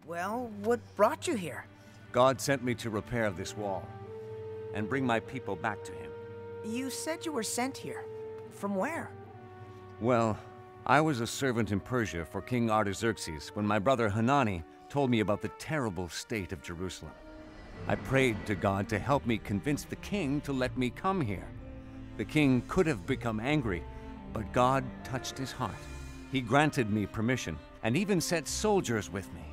Well, what brought you here? God sent me to repair this wall and bring my people back to him. You said you were sent here. From where? Well, I was a servant in Persia for King Artaxerxes when my brother Hanani told me about the terrible state of Jerusalem. I prayed to God to help me convince the king to let me come here. The king could have become angry, but God touched his heart. He granted me permission and even sent soldiers with me.